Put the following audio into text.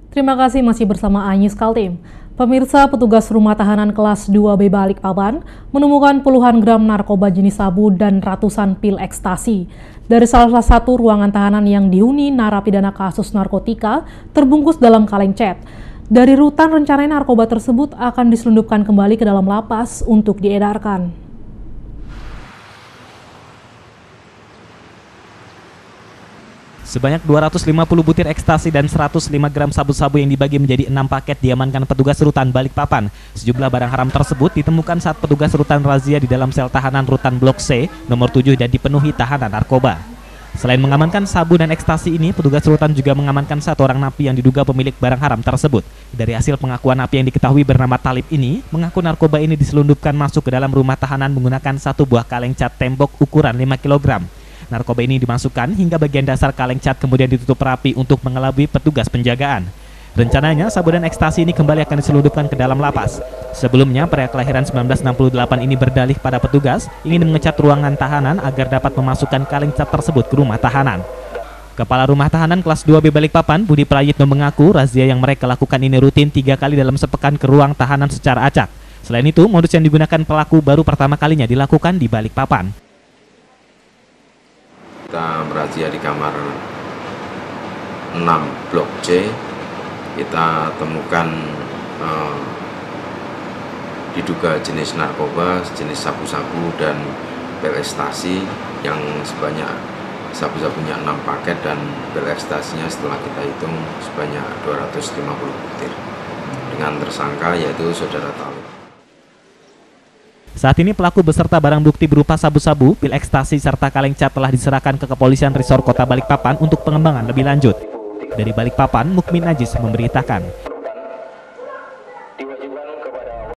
Terima kasih masih bersama Anyis Kaltim. Pemirsa, petugas rumah tahanan kelas 2B Balikpapan menemukan puluhan gram narkoba jenis sabu dan ratusan pil ekstasi. Dari salah satu ruangan tahanan yang dihuni narapidana kasus narkotika terbungkus dalam kaleng cat. Dari rutan rencananya narkoba tersebut akan diselundupkan kembali ke dalam lapas untuk diedarkan. Sebanyak 250 butir ekstasi dan 105 gram sabu-sabu yang dibagi menjadi 6 paket diamankan petugas rutan Balikpapan. Sejumlah barang haram tersebut ditemukan saat petugas rutan razia di dalam sel tahanan rutan Blok C nomor 7 dan dipenuhi tahanan narkoba. Selain mengamankan sabu dan ekstasi ini, petugas rutan juga mengamankan satu orang napi yang diduga pemilik barang haram tersebut. Dari hasil pengakuan napi yang diketahui bernama Talib ini, mengaku narkoba ini diselundupkan masuk ke dalam rumah tahanan menggunakan satu buah kaleng cat tembok ukuran 5 kg. Narkoba ini dimasukkan hingga bagian dasar kaleng cat kemudian ditutup rapi untuk mengelabui petugas penjagaan. Rencananya, sabu dan ekstasi ini kembali akan diselundupkan ke dalam lapas. Sebelumnya, pria kelahiran 1968 ini berdalih pada petugas ingin mengecat ruangan tahanan agar dapat memasukkan kaleng cat tersebut ke rumah tahanan. Kepala Rumah Tahanan kelas 2B Balikpapan, Budi Prayitno mengaku razia yang mereka lakukan ini rutin 3 kali dalam sepekan ke ruang tahanan secara acak. Selain itu, modus yang digunakan pelaku baru pertama kalinya dilakukan di Balikpapan. Kita merazia di kamar 6 Blok C, kita temukan diduga jenis narkoba, jenis sabu-sabu dan pil ekstasi yang sebanyak sabu-sabunya 6 paket dan pil ekstasinya setelah kita hitung sebanyak 250 butir dengan tersangka yaitu saudara Talib. Saat ini pelaku beserta barang bukti berupa sabu-sabu, pil ekstasi serta kaleng cat telah diserahkan ke Kepolisian Resor Kota Balikpapan untuk pengembangan lebih lanjut. Dari Balikpapan, Mukmin Najis memberitakan.